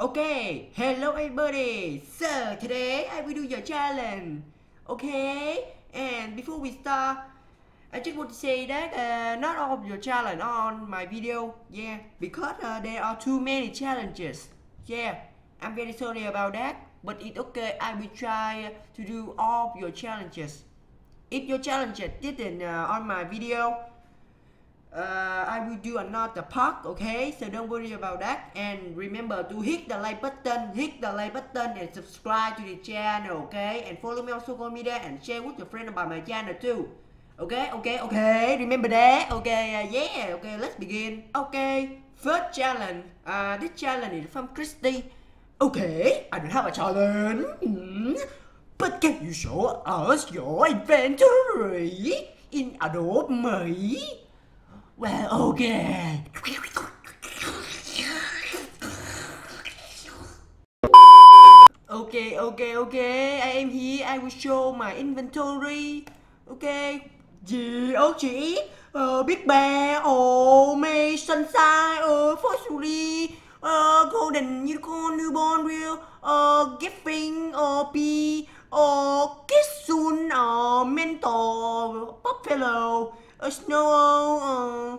Okay, hello everybody. So today I will do your challenge. Okay, and before we start, I just want to say that not all of your challenge on my video. Yeah, because there are too many challenges. Yeah, I'm very sorry about that. But it's okay. I will try to do all of your challenges. If your challenges didn't on my video, I will do another part, okay? So don't worry about that. And remember to hit the like button, and subscribe to the channel, okay? And follow me on social media and share with your friend about my channel too. Okay. Remember that. Okay, yeah. Okay, let's begin. Okay, first challenge. This challenge is from Christy. Okay, I don't have a challenge. But can you show us your inventory in Adobe Me? Well, okay. Okay. I am here. I will show my inventory. Okay. G-O-G Big Bear, May, Sunshine, Forestry, Golden Unicorn, Newborn Real, Giving, P, Kissun, Mentor, Buffalo, Snow,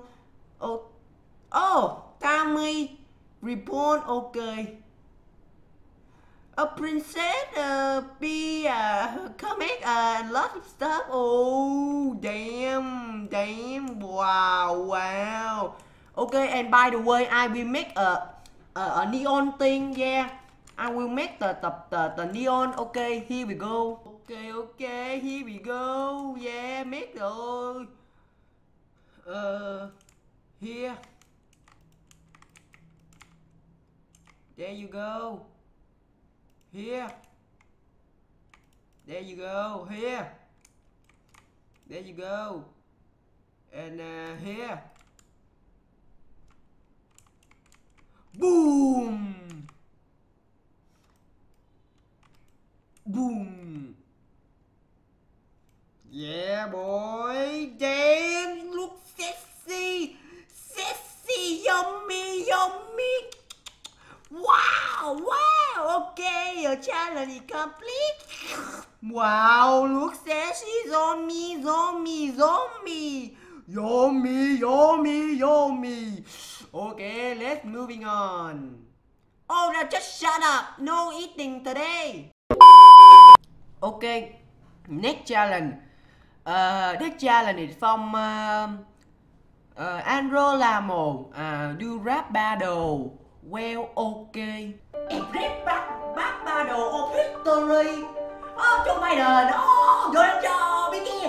Tammy, Reborn, okay. A princess, be comic, and lots of stuff. Oh, damn, wow. Okay, and by the way, I will make a neon thing. Yeah, I will make the neon. Okay, here we go. Okay, here we go. Yeah, make rồi. Here. There you go. Here. There you go. Here. There you go. And here. Boom. Boom. Yeah, boy. Damn, look sexy. Yummy. Wow. Okay, your challenge is complete. Wow, look sexy. Zombie. Yummy. Okay, let's moving on. Oh, now just shut up. No eating today. Okay, next challenge. This challenge is from Andro Lamo. Do rap battle. Well, okay. And rap battle of victory. Joe Biden. Donald Trump.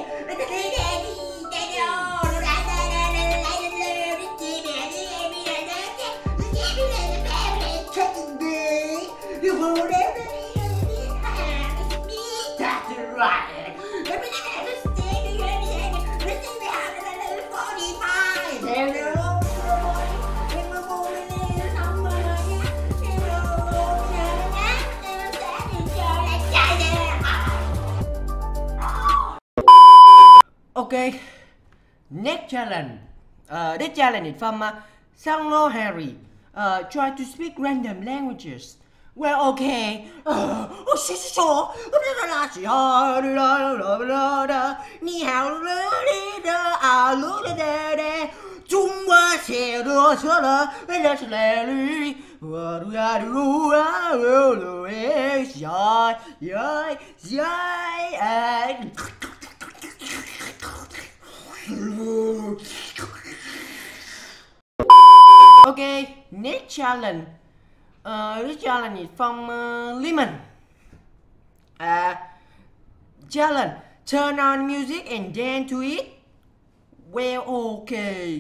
Okay, next challenge. This challenge is from Sanglo Harry. Try to speak random languages. Well, okay. Ni hao Trung Hoa xe đưa sữa lỡ bây giờ sẽ lè lì Okay, next challenge. This challenge is from Lemon. Challenge: turn on music and dance to it. Well, okay.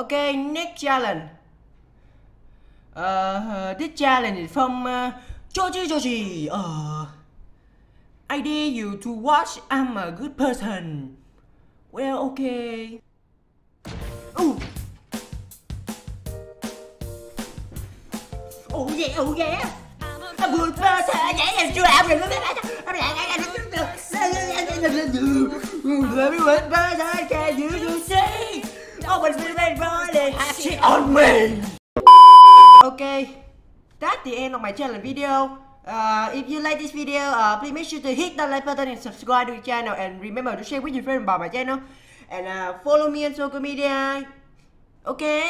Okay, next challenge. This challenge is from Georgie. I dare you to watch. I'm a good person. Well, okay. Ooh. Oh yeah, oh yeah. A good person. Yeah, you have a good person. Very good person. Can you see? Oh, but it's very body. Have shit on me. Okay, that's the end of my challenge video. If you like this video, please make sure to hit the like button and subscribe to the channel, and remember to share with your friends about my channel, and follow me on social media. Okay,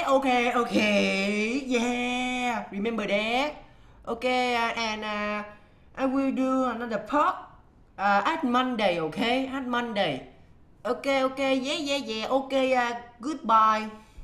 yeah, remember that. Okay, and I will do another part at Monday. Okay, at Monday. Okay, yeah, okay. Goodbye.